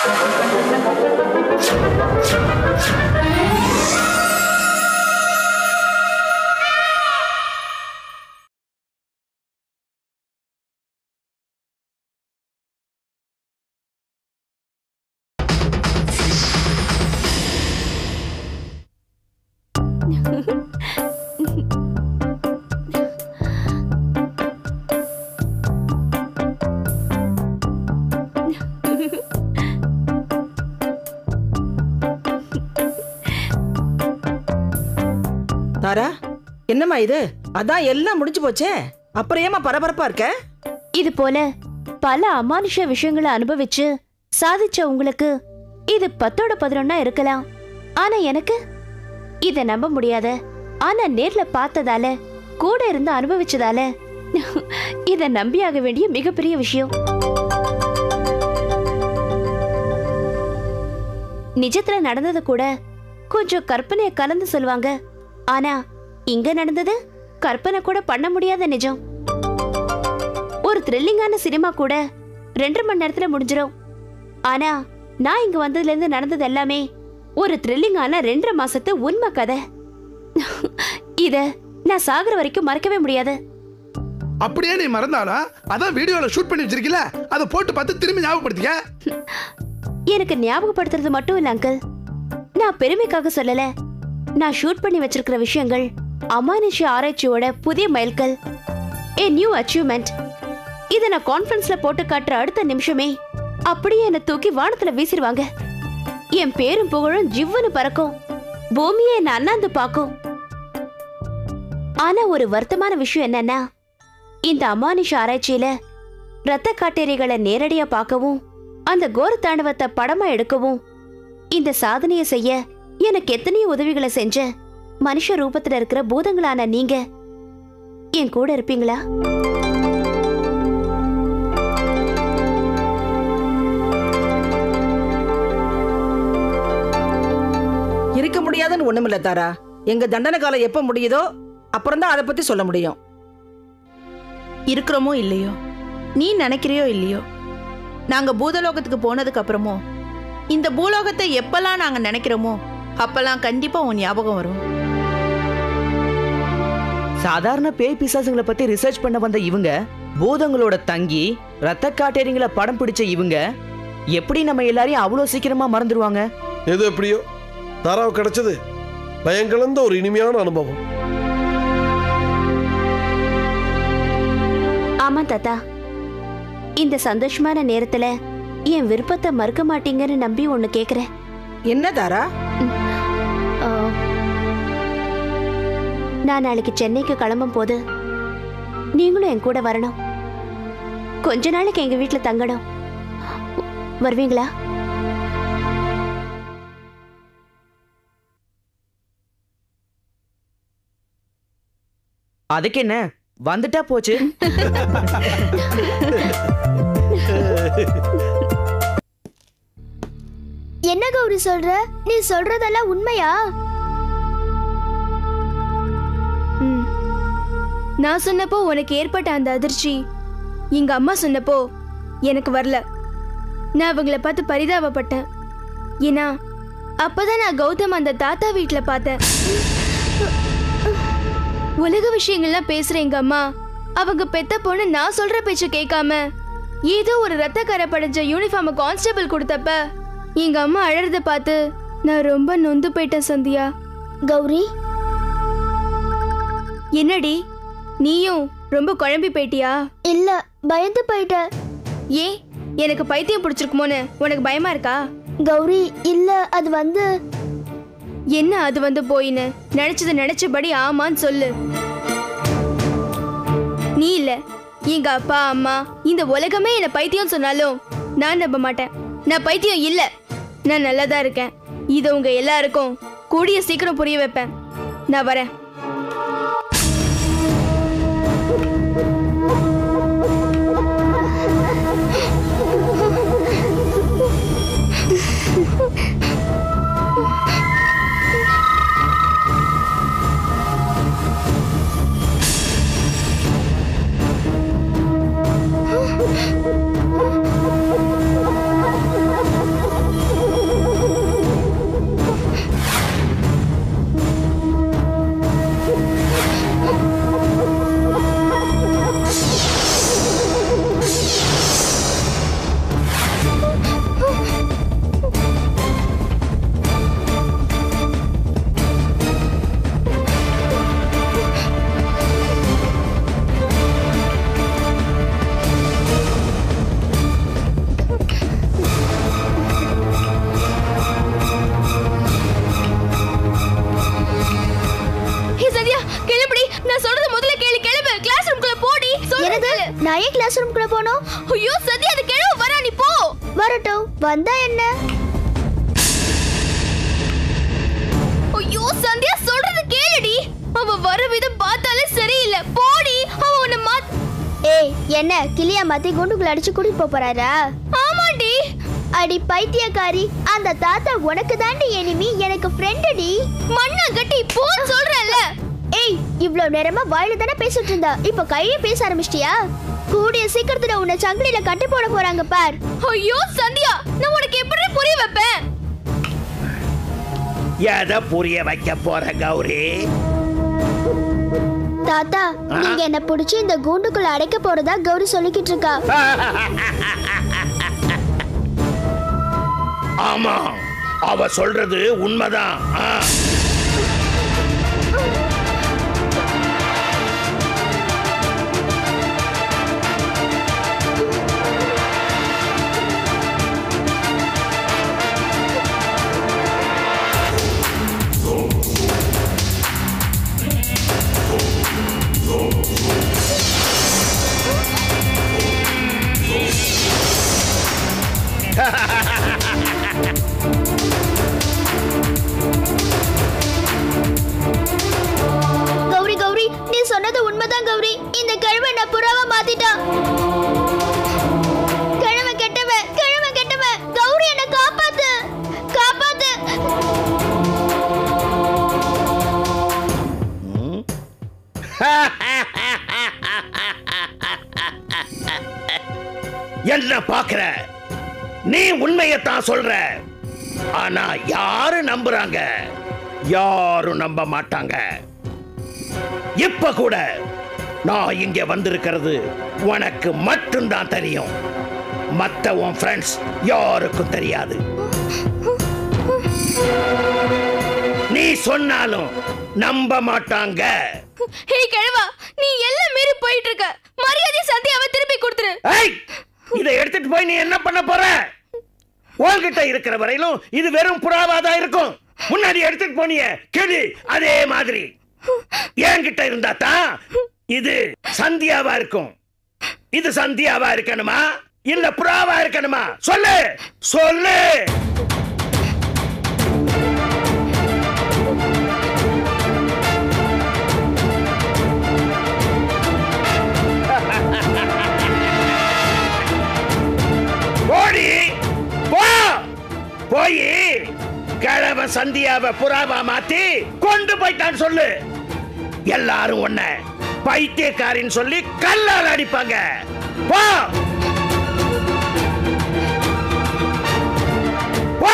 தாரா, என்னம்மா இது? அதான் எல்லாம் முடிஞ்சு போச்சே, அப்புறம் ஏமா பரபரப்பா இருக்க? இது போல பல அமானுஷ விஷயங்களை அனுபவிச்சு சாதிச்ச உங்களுக்கு இது 10ஓட 11 இருக்கலாம். ஆனா எனக்கு இத நம்ப முடியாத. ஆனா நேர்ல பார்த்ததால, கூட இருந்து அனுபவிச்சதால இத நம்பியாக வேண்டிய மிகப்பெரிய விஷயம். நிஜத்துல நடந்தது கூட கொஞ்சம் கற்பனைய கலந்து சொல்லுவாங்க. ஆனா இங்க நடந்தது கற்பனை கூட பண்ண முடியாத நிஜம். ஒரு த்ரில்லிங்கான சினிமா கூட 2 மணி நேரத்துல முடிஞ்சிடும். ஆனா நான் இங்க வந்ததுல இருந்து நடந்தது எல்லாமே ஒரு த்ரில்லிங்கான 2.5 மாசத்து உண்மை கதை. இத நான் சாகுற வரைக்கும் மறக்கவே முடியாது. அப்படியே நீ மறந்தாளா? அதான் வீடியோல ஷூட் பண்ணி வச்சிருக்கீல, அதை போட்டு பார்த்து திரும்பி ஞாபகப்படுத்திக்க. எனக்கு ஞாபகப்படுத்துறது மட்டும் இல்ல அங்கிள், நான் பெருமைக்காக சொல்லல. நான் ஷூட் பண்ணி வச்சிருக்கிற விஷயங்கள் அமானுஷ ஆராய்ச்சியோட புதிய மைல்கல், a new achievement. இத நான் கான்ஃபரன்ஸ்ல போட்டு காட்டுற அடுத்த நிமிஷமே அப்படியே என்ன தூக்கி வானத்துல வீசிடுவாங்க. என் பேரும் புகழும் ஜிவ்வுன்னு பறக்கும், பூமியே என்ன அண்ணாந்து பாக்கும். ஆனா ஒரு வருத்தமான விஷயம் என்னன்னா, இந்த அமானுஷ ஆராய்ச்சியில ரத்த காட்டேரிகளை நேரடியா பார்க்கவும் அந்த கோர தாண்டவத்தை படமா எடுக்கவும் இந்த சாதனையை செய்ய எனக்கு எத்தனையோ உதவிகளை செஞ்ச மனுஷ ரூபத்துல இருக்கிற பூதங்களான நீங்க என் கூட இருப்பீங்களா? இருக்க முடியாதுன்னு ஒண்ணுமில்ல தாரா. எங்க தண்டனை காலம் எப்ப முடியுதோ அப்புறம் தான் அதை பத்தி சொல்ல முடியும். இருக்கிறோமோ இல்லையோ, நீ நினைக்கிறியோ இல்லையோ, நாங்க பூதலோகத்துக்கு போனதுக்கு அப்புறமோ இந்த பூலோகத்தை எப்பெல்லாம் நாங்க நினைக்கிறோமோ அப்பெல்லாம் கண்டிப்பா உன் ஞாபகம் வரும். சாதாரண பேய் பிசாசுங்களை பத்தி ரிசர்ச் பண்ண வந்த இவங்க பூதங்களோட தங்கி ரத்த காட்டேரிங்களை படம் பிடிச்ச இவங்க எப்படி நம்ம எல்லாரையும் அவ்வளவு சீக்கிரமா மறந்துடுவாங்க? எது எப்படியோ தாராவு கிடைச்சது பயங்கலந்த ஒரு இனிமையான அனுபவம். ஆமா தாத்தா, இந்த சந்தோஷமான நேரத்துல என் விருப்பத்தை மறுக்க மாட்டீங்கன்னு நம்பி ஒண்ணு கேக்குறேன். என்ன தாரா? நான் நாளைக்கு சென்னைக்கு கிளம்பும் போது நீங்களும் என் கூட வரணும். கொஞ்ச நாளைக்கு எங்க வீட்டுல தங்கணும். வருவீங்களா? அதுக்கு என்ன, வந்துட்டா போச்சு. என்ன கௌரி சொல்ற? நீ சொல்றதெல்லாம் உண்மையா? நான் சொன்னப்போ உனக்கு ஏற்பட்ட அந்த அதிர்ச்சி எங்க அம்மா சொன்னப்போ எனக்கு வரல. நான் அவங்கள பார்த்து பரிதாபப்பட்டேன். ஏன்னா அப்பதான் நான் கௌதம் அந்த தாத்தா வீட்டுல பார்த்தேன். உலக விஷயங்கள்லாம் பேசுற எங்க அம்மா அவங்க பெத்த பொண்ணு நான் சொல்ற பேச்ச கேட்காம ஏதோ ஒரு ரத்த கரை படைஞ்ச யூனிஃபார்ம் கான்ஸ்டபிள் கொடுத்தப்ப எங்க அம்மா அழறத பார்த்து நான் ரொம்ப நொந்து போயிட்டேன் சந்தியா. கௌரி, என்னடி நீயும் ரொம்ப குழம்பி போயிட்டியா? இல்ல, பயந்து போயிட்ட. ஏன், எனக்கு பைத்தியம் பிடிச்சிருக்குமோன்னு உனக்கு பயமா இருக்கா? கௌரி, இல்ல, அது வந்து என்ன அது வந்து போயின்னு நினைச்சது நினைச்சபடி ஆமான்னு சொல்லு. நீ இல்ல, எங்க அப்பா அம்மா இந்த உலகமே என்ன பைத்தியம் சொன்னாலும் நான் நம்ப மாட்டேன். நான் பைத்தியம் இல்ல, நான் நல்லாதான் இருக்கேன். இதை உங்க எல்லாருக்கும் கூடிய சீக்கிரம் புரிய வைப்பேன். நான் வரேன். கிளாஸ் ரூம்க்குள்ள போனோம்? ஐயோ சந்தியா, அது கிழவு வரா, நீ போ. வரட்டும், வந்தா என்ன? ஐயோ சந்தியா, சொல்றது கேளுடி. அவ வர விதம் பார்த்தாலே சரியில்லை. போடி, அவ உன்னை ஏய், என்ன கிளியா மாத்தி குண்டுக்குள்ள அடிச்சு கூட்டிட்டு போறாரா? ஆமாண்டி. அடி பைத்தியக்காரி, அந்த தாத்தா உனக்கு தாண்டி எனிமி, எனக்கு ஃப்ரெண்டுடி. மண்ணா கட்டி போன்னு சொல்றேன்ல. ஏய், இவ்ளோ நேரமா வாயில தானே பேசிட்டு இருந்தா, இப்ப கையில பேச ஆரம்பிச்சிட்டியா? கூடிய சீக்கிரத்துல உன்னை சங்கிலில கட்டி போட போறாங்க பார். ஐயோ சந்தியா, நான் உனக்கு எப்படி புரிய வைப்பேன்? எதை புரிய வைக்க போற கௌரி? தாத்தா, நீங்க என்ன புடிச்சு இந்த கூண்டுக்குள்ள அடைக்க போறதா கௌரி சொல்லிக்கிட்டு இருக்கா. ஆமா, அவ சொல்றது உண்மைதான். கௌரி கௌரி, நீ சொன்னது உண்மைதான் கௌரி. இந்த கிழவன் என்ன புறாவா மாத்திட்டான். கிழவன் கெட்டவன், கிழவன் கெட்டவன். கௌரி, என்ன காப்பாத்து, காப்பாத்து. என்ன பாக்குற? நீ உண்மையத்தான் சொல்ற. ஆனா யாரு நம்புறாங்க? யாரும் நம்ப மாட்டாங்க. இப்ப கூட நான் இங்க வந்திருக்கிறது உனக்கு மட்டும்தான் தெரியும். மத்த உன் ஃப்ரெண்ட்ஸ் யாருக்கும் தெரியாது. நீ சொன்னாலும் நம்ப மாட்டாங்க. ஹே கிழவா, நீ எல்லாம் மீறி போயிட்டு இருக்க. மரியாதை சந்தியாவை திருப்பி கொடுத்துரு. இதை எடுத்துட்டு போய் நீ என்ன பண்ண போற? உன்கிட்ட இருக்கிற வரையிலும் இது வெறும் புறாவாதான் இருக்கும். முன்னாடி எடுத்துட்டு போனிய கேளு, அதே மாதிரி என்கிட்ட இருந்தா தான் இது சந்தியாவா இருக்கும். இது சந்தியாவா இருக்கணுமா இல்ல புறாவா இருக்கணுமா? சொல்லு சொல்லு. போடி போ. போய் கிழவன் சந்தியாவை புறாவா மாத்தி கொண்டு போயிட்டான்னு சொல்லு. எல்லாரும் உன்ன பைத்தியக்காரின்னு சொல்லி கல்லால் அடிப்பாங்க. போ போ.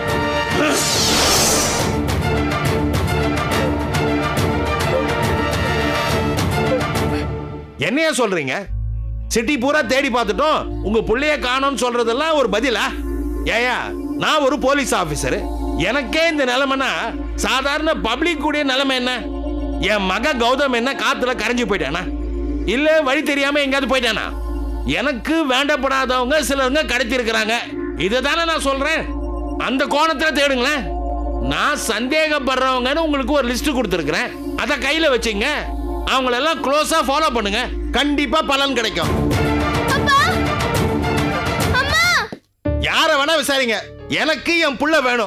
என்னையா சொல்றீங்க? சிட்டி பூரா தேடி பார்த்துட்டோம், உங்க புள்ளைய காணோம்னு சொல்றதெல்லாம் ஒரு பதிலா? ஏயா, நான் ஒரு போலீஸ் ஆபீசர். எனக்கே இந்த நிலைமைனா சாதாரண பப்ளிக் கூடிய நிலைமை என்ன? என் மக கௌதம் என்ன காத்துல கரைஞ்சு போயிட்டானா இல்ல வழி தெரியாம எங்கேயாவது போயிட்டானா? எனக்கு வேண்டப்படாதவங்க சிலவங்க கடத்தி இருக்கிறாங்க. இதுதானே நான் சொல்றேன். அந்த கோணத்துல தேடுங்களேன். நான் சந்தேகப்படுறவங்கன்னு உங்களுக்கு ஒரு லிஸ்ட் கொடுத்துருக்கிறேன். அதை கையில வச்சுங்க. அவங்களெல்லாம் க்ளோஸா ஃபாலோ பண்ணுங்க. கண்டிப்பா பலன் கிடைக்கும். யார வேணா விசாரிங்க, எனக்கு என் புள்ள வேணும்.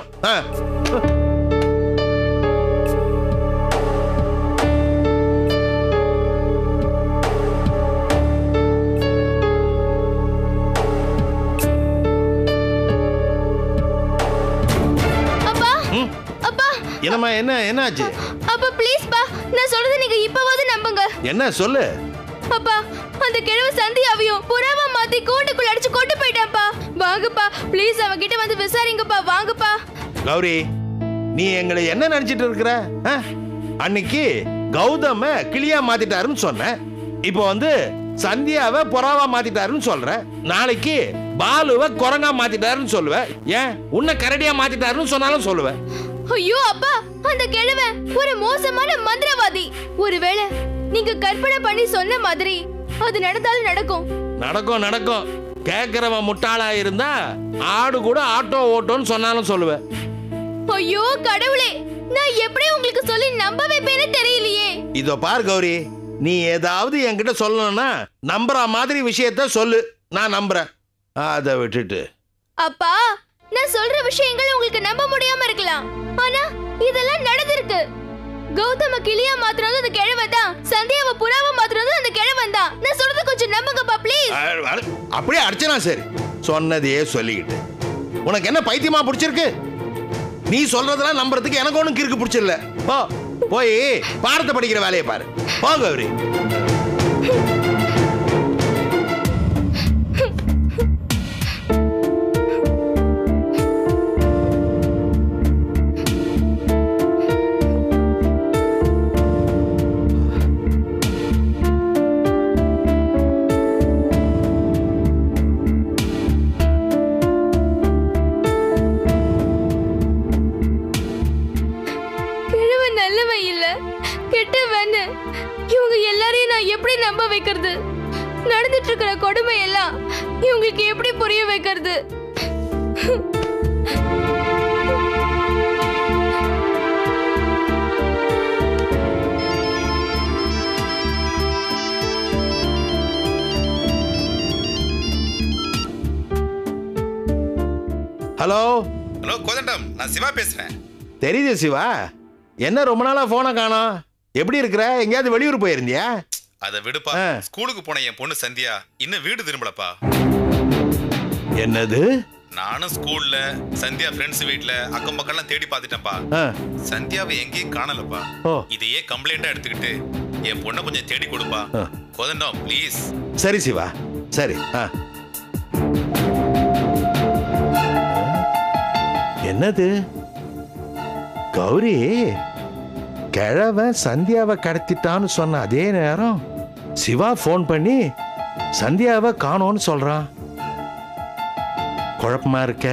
என்னம்மா, என்ன ஆச்சு? அப்பா ப்ளீஸ் பா, நான் சொல்றது நீங்க இப்பவாவது நம்புங்க. என்ன சொல்லு? அப்பா, அந்த கிழவு சந்தியாவையும் புறாவா மாத்தி கூண்டுக்குள்ள அடிச்சு கொண்டு போயிட்டான்ப்பா. வாங்கப்பா ப்ளீஸ், அவகிட்ட வந்து விசாரிங்கப்பா. வாங்கப்பா. கௌரி, நீ எங்களை என்ன நினைச்சிட்டு இருக்கிற? அன்னைக்கு கௌதம கிளியா மாத்திட்டாருன்னு சொன்ன. இப்போ வந்து சந்தியாவை புறாவா மாத்திட்டாருன்னு சொல்ற. நாளைக்கு பாலுவை குரங்கா மாத்திட்டாருன்னு சொல்லுவேன். ஏன் உன்னை கரடியா மாத்திட்டாருன்னு சொன்னாலும் சொல்லுவேன். ஐயோ அப்பா, அந்த கிழவன் ஒரு மோசமான மந்திரவாதி. ஒருவேளை நீங்க கற்பனை பண்ணி சொன்ன மாதிரி அது நடந்தாலும் நடக்கும். நடக்கும் நடக்கும். கேக்குறவன் முட்டாளா இருந்தா ஆடு கூட ஆட்டோ ஓட்டோன்னு சொன்னாலும் சொல்லுவேன். ஐயோ கடவுளே, நான் எப்படி உங்களுக்கு சொல்லி நம்ப வைப்பேன்னு தெரியலையே. இதோ பார் கௌரி, நீ ஏதாவது என்கிட்ட சொல்லணும்னா நம்புற மாதிரி விஷயத்த சொல்லு, நான் நம்புறேன். அதை விட்டுட்டு அப்பா, நான் சொல்ற விஷயங்கள் உங்களுக்கு நம்ப முடியாம இருக்கலாம், ஆனா இதெல்லாம் நடந்திருக்கு. கௌதம கிளியா மாத்துறது அந்த கிழவன் தான், சந்தியாவை புறாவை மாத்துறது அந்த கிழவன் தான். நான் சொல்றத கொஞ்சம் நம்புங்கப்பா ப்ளீஸ். அப்படியே அடிச்சனா சரி, சொன்னதையே சொல்லிக்கிட்டு உனக்கு என்ன பைத்தியமா பிடிச்சிருக்கு? நீ சொல்றதெல்லாம் நம்புறதுக்கு எனக்கு ஒன்றும் கிறுக்கு பிடிச்சிடல. போ, போய் பாடத்தை படிக்கிற வேலையை பாரு. போ கௌரி. இவங்க எல்லாரையும் நான் எப்படி நம்ப வைக்கிறது? நடந்துட்டு இருக்கிற கொடுமை எல்லாம் இவங்களுக்கு எப்படி புரிய வைக்கிறது? ஹலோ ஹலோ கோதண்டம், நான் சிவா பேசுறேன். தெரியுது சிவா, என்ன ரொம்ப நாளா போனை காணோம்? எப்படி இருக்கிற? எங்கேயாவது வெளியூர் போயிருந்தியா? அதை விடுப்பா. ஸ்கூலுக்கு போன என் பொண்ணு சந்தியா இன்னும் வீடு திரும்பலப்பா. என்னது? நானும் ஸ்கூல்ல சந்தியா ஃப்ரெண்ட்ஸ் வீட்ல அக்கம் பக்கம்லாம் தேடி பார்த்துட்டேன்ப்பா. சந்தியாவை எங்கேயும் காணலப்பா. இதையே கம்ப்ளைண்டா எடுத்துக்கிட்டு என் பொண்ணை கொஞ்சம் தேடி கொடுப்பா கோதண்டம் ப்ளீஸ். சரி சிவா, சரி. என்னது கௌரி, கிழவன் சந்தியாவை கடத்திட்டான்னு சொன்ன அதே நேரம் சிவா போன் பண்ணி சந்தியாவை காணோன்னு சொல்றான். குழப்பமா இருக்க?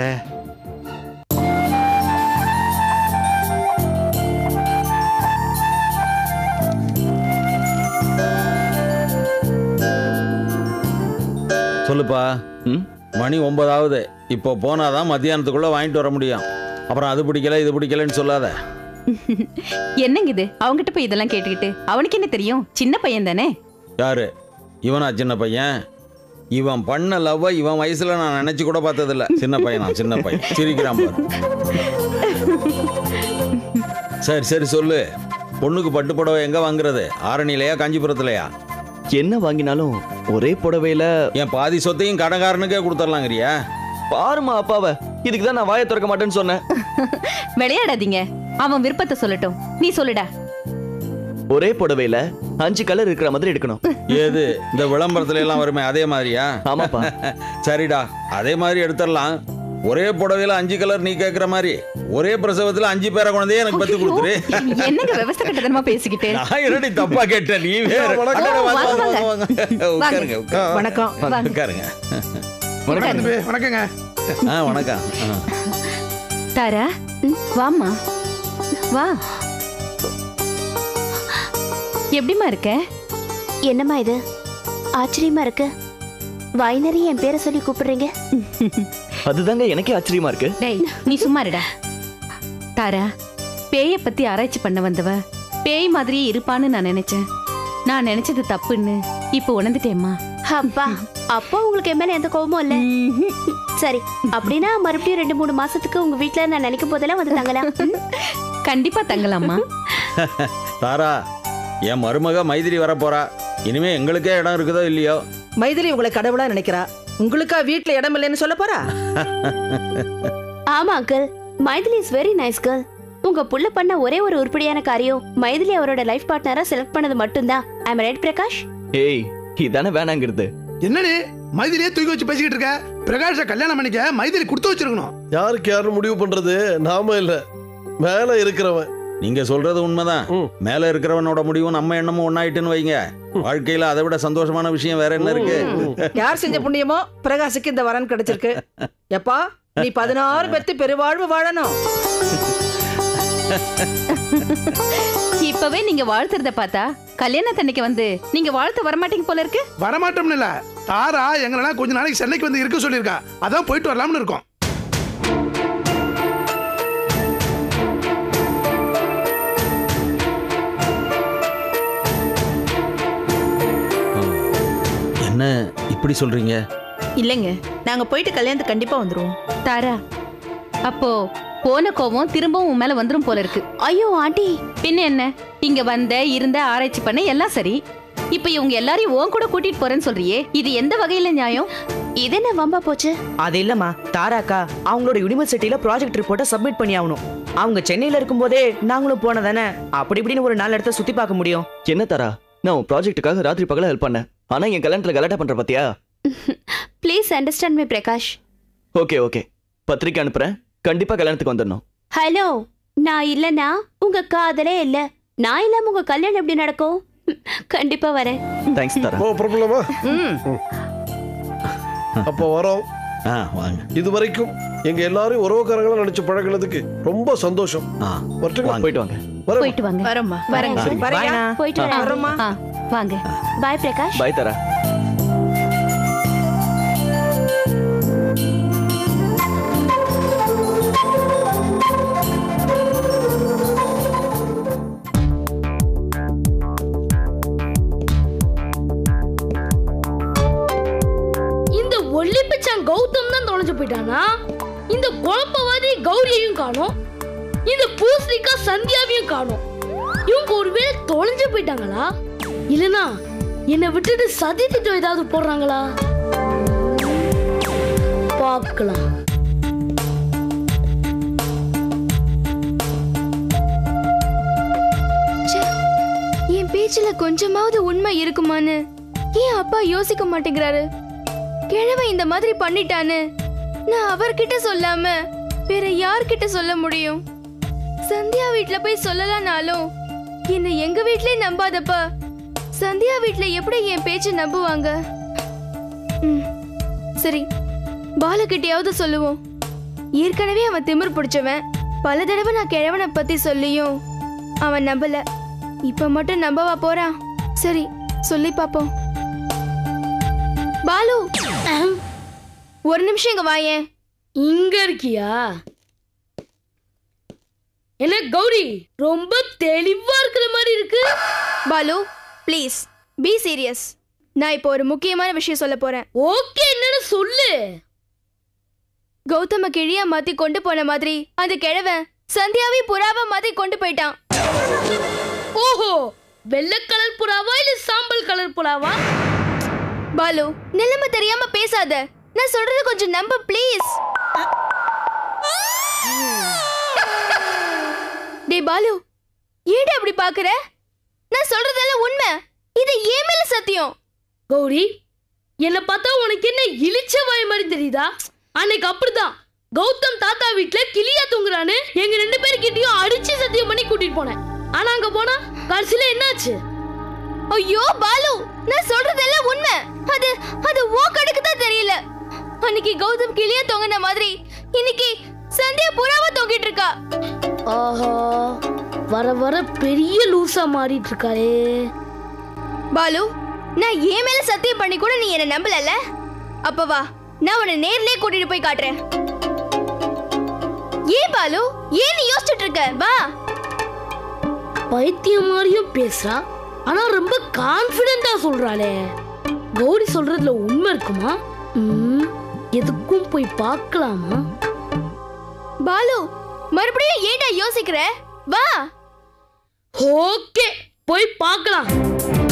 சொல்லுப்பா. மணி 9 இப்போ போனாதான் மத்தியானத்துக்குள்ள வாங்கிட்டு வர முடியும். அப்புறம் அது பிடிக்கல இது பிடிக்கலன்னு சொல்லாத. என்னங்க இது? அவங்கிட்ட போய் இதெல்லாம் கேட்டுக்கிட்டு அவனுக்கு என்ன தெரியும்? சின்ன பையன் தானே. யாரு இவனா சின்ன பையன்? இவன் பண்ண லவ் இவன் வயசுல நான் நினைச்சு கூட பார்த்ததில்ல. சின்ன பையனா? சின்ன பையன் சிரிக்கிறான் பாரு. சரி சரி சொல்லு, பொண்ணுக்கு பட்டு புடவை எங்க வாங்குறது? ஆரணிலையா காஞ்சிபுரத்துலையா? என்ன வாங்கினாலும் ஒரே புடவையில என் பாதி சொத்தையும் கடைக்காரனுக்கே கொடுத்துடலாங்கிறியா? பாருமா அப்பாவை, இதுக்கு தான் நான் வாயை திறக்க மாட்டேன்னு சொன்னேன். விளையாடாதீங்க, அவன் விருப்பத்தை சொல்லட்டும். நீ சொல்லுடா. ஒரே புடவையில 5 கலர் இருக்கிற மாதிரி எடுக்கணும். ஏது இந்த விளம்பரத்துல எல்லாம் வருமே அதே மாதிரியா? ஆமாப்பா. சரிடா, அதே மாதிரி எடுத்துடலாம். ஒரே புடவையில 5 கலர் நீ கேட்கிற மாதிரி ஒரே பிரசவத்துல 5 பேரை குழந்தையே எனக்கு பத்து கொடுத்துரு. என்னங்க விவசாய கட்டதனமா பேசிக்கிட்டு? நான் என்னடி தப்பா கேட்டேன்? நீ வேற. உட்காருங்க வணக்கம். உட்காருங்க. வணக்கங்க. வணக்கம். தாரா, வாம்மா வா. எப்படிமா இருக்க? என்னம்மா இது ஆச்சரியமா இருக்கு? வாய் நிறைய என் பேரை சொல்லி கூப்பிடுறீங்க. அதுதாங்க எனக்கே ஆச்சரியமா இருக்கு. டேய் நீ சும்மா இருடா. தாரா, பேயை பத்தி ஆராய்ச்சி பண்ண வந்தவ பேய் மாதிரியே இருப்பான்னு நான் நினைச்சேன். நான் நினைச்சது தப்புன்னு இப்போ உணர்ந்துட்டேம்மா. அப்பா, அப்போ உங்களுக்கு என் மேல எந்த கோபமும் இல்ல? சரி, அப்படின்னா மறுபடியும் 2-3 மாசத்துக்கு உங்க வீட்டுல நான் நினைக்கும் போதெல்லாம் வந்து தங்கலாம். கண்டிப்பா தங்கலாமா. தாரா, என் மருமக மைதிலி வர போறா. இனிமே எங்களுக்கே இடம் இருக்குதோ இல்லையோ? மைதிலி உங்களை கடவுளா நினைக்கிறா. உங்களுக்கா வீட்டுல இடம் இல்லைன்னு சொல்ல போறா? ஆமா uncle, Maithili is very nice girl. உங்க புள்ள பண்ண ஒரே ஒரு உருப்படியான காரியம் மைதிலி அவரோட லைஃப் பார்ட்னரா செலக்ட் பண்ணது மட்டும்தான். I am right Prakash? ஏய், இதானே வேணாங்கிறது. என்னடி மைதிலியே தூக்கி வச்சு பேசிக்கிட்டு இருக்க? பிரகாஷ கல்யாணம் பண்ணிக்க மைதிலி கொடுத்து வச்சிருக்கணும். யாருக்கு யாரும் முடிவு பண்றது? நாம இல்ல, மேல இருக்கிறவன். நீங்க சொல்றது உண்மைதான். மேல இருக்கிறவனோட முடிவும் நம்ம எண்ணமும் ஒன்னாயிட்டுன்னு வைங்க. வாழ்க்கையில அதை விட சந்தோஷமான விஷயம் வேற என்ன இருக்கு? யார் செஞ்ச புண்ணியமோ பிரகாஷுக்கு இந்த வரன் கிடைச்சிருக்கு. எப்பா, நீ 16 பெத்து பெருவாழ்வு வாழணும். இப்பவே நீங்க வாழ்த்துறத பார்த்தா கல்யாணத்தன்னைக்கு வந்து நீங்க வாழ்த்து வரமாட்டீங்க போல இருக்கு. வரமாட்டோம்னு இல்ல, தாரா எங்களெல்லாம் கொஞ்ச நாளைக்கு சென்னைக்கு வந்து இருக்க சொல்லியிருக்கா. அதான் போயிட்டு வரலாம்னு இருக்கோம். அப்படி சொல்றீங்க? இல்லைங்க, நாங்க போயிட்டு கல்யாணத்துக்கு கண்டிப்பா வந்துருவோம். தாரா, அப்போ போன கோவம் திரும்பவும் உன் மேல வந்துரும் போல இருக்கு. ஐயோ ஆண்டி, பின்ன என்ன, இங்க வந்த இருந்த ஆராய்ச்சி பண்ண எல்லாம் சரி. இப்ப இவங்க எல்லாரையும் உன் கூட கூட்டிட்டு போறேன்னு சொல்றியே, இது எந்த வகையில நியாயம்? இது என்ன வம்பா போச்சு? அது இல்லம்மா, தாராக்கா அவங்களோட யூனிவர்சிட்டியில ப்ராஜெக்ட் ரிப்போர்ட்டை சப்மிட் பண்ணி ஆகணும். அவங்க சென்னையில இருக்கும்போதே நாங்களும் போனதானே அப்படி இப்படின்னு ஒரு 4 இடத்த சுத்தி பார்க்க முடியும். என்ன தாரா, நான் உன் ப்ராஜெக்ட்டுக்காக ராத்திரி பகல ஹெல்ப் பண்ணேன். ஆனா என் கல்யாணத்துல கலாட்டா பண்ற பாத்தியா? Please understand me Prakash. Okay okay, பத்திரிக்கை அனுப்புறேன். கண்டிப்பா கல்யாணத்துக்கு வந்துடணும். ஹலோ, நான் இல்லனா உங்க காதலே இல்ல. நான் இல்லாம உங்க கல்யாணம் எப்படி நடக்கும்? கண்டிப்பா வரேன். தேங்க்ஸ் தாரா. ஓ பிரபலமா? அப்போ வரோம். வாங்க. இது வரைக்கும் எங்க எல்லாரும் உறவுக்காரங்களா நினைச்சு பழகினதுக்கு ரொம்ப சந்தோஷம். போயிட்டு வாங்க. போயிட்டு வாங்க. வரேம்மா. வரேங்க. சரி. போயிட்டு வரோம்மா. வாங்க. பாய் பிரகாஷ். பாய் தாரா. ஒல்லிப்பிச்சான் கௌதம் தான் தொலைஞ்சு போயிட்டானா? இந்த குழப்பவாதி கௌரியையும் காணோம், இந்த பூசணிக்கா சந்தியாவையும் காணோம். இவங்க ஒருவேளை தொலைஞ்சு போயிட்டாங்களா, இல்லனா என்னை விட்டுட்டு சதி திட்டம் ஏதாவது போடுறாங்களா? பார்க்கலாம். என் பேச்சுல கொஞ்சமாவது உண்மை இருக்குமான்னு ஏன் அப்பா யோசிக்க மாட்டேங்கிறாரு? கிழவன் இந்த மாதிரி பண்ணிட்டான்னு நான் அவர்கிட்ட சொல்லாம வேற யார்கிட்ட சொல்ல முடியும்? சந்தியா வீட்ல போய் சொல்லலாம்னாலும் என்ன எங்க வீட்லயே நம்பாதப்ப சந்தியா வீட்ல எப்படி என் பேச்சு நம்புவாங்க? சரி, பாலுகிட்டயாவது சொல்லுவோம். ஏற்கனவே அவன் திமிர் பிடிச்சவன். பல தடவை நான் கிழவனை பத்தி சொல்லியும் அவன் நம்பல. இப்ப மட்டும் நம்பவா போறான்? சரி, சொல்லி பாப்போம். பாலு, ஒரு நிமிஷம் இங்க வாயேன். இங்க இருக்கியா? என்ன கௌரி, ரொம்ப தெளிவா இருக்கிற மாதிரி இருக்கு. Balu, please be serious. நான் இப்போ ஒரு முக்கியமான விஷயம் சொல்ல போறேன். ஓகே, என்னன்னு சொல்லு. கௌதம கிழியா மாத்தி கொண்டு போன மாதிரி அந்த கிழவன் சந்தியாவை புறாவா மாத்தி கொண்டு போயிட்டான். ஓஹோ, வெள்ளை கலர் புறாவா இல்ல சாம்பல் கலர் புறாவா? பாலு, நிலைமை தெரியாம பேசாத. நான் சொல்றது கொஞ்சம் நம்பு ப்ளீஸ். டே பாலு, ஏன்டா அப்படி பாக்குற? நான் சொல்றதெல்லாம் உண்மை. இது ஏன் மேல சத்தியம். கௌரி, என்ன பார்த்தா உனக்கு என்ன இழிச்ச வாய் மாதிரி தெரியுதா? அன்னைக்கு அப்படிதான் கௌதம் தாத்தா வீட்டுல கிளியா தூங்குறான்னு எங்க 2 பேர்கிட்டயும் அடிச்சு சத்தியம் பண்ணி கூட்டிட்டு போனேன். ஆனா அங்க போனா கடைசியில என்னாச்சு? ஐயோ பாலு, நான் சொல்றதெல்லாம் உண்மை. அது ஓ கடுக்கு தான் தெரியல. அன்னைக்கு கௌதம் கிளியா தொங்கின மாதிரி இன்னைக்கு சந்தியா புறாவா தொங்கிட்டு இருக்கா. ஆஹா, வர வர பெரிய லூசா மாறிட்டு இருக்காளே. பாலு, நான் ஏன் மேல சத்தியம் பண்ணி கூட நீ என்ன நம்பலல? அப்ப வா, நான் உன்னை நேர்லயே கூட்டிட்டு போய் காட்டுறேன். ஏன் பாலு, ஏன் நீ யோசிச்சுட்டு இருக்க? வா. பைத்தியம் மாதிரியும் பேசுறா, ஆனா ரொம்ப கான்ஃபிடென்ட்டா சொல்றாளே. கௌரி சொல்றதுல உண்மை இருக்குமா? எதுக்கும் போய் பார்க்கலாமா? பாலு, மறுபடியும் ஏன்டா யோசிக்கிற? வா. ஓகே, போய் பார்க்கலாம்.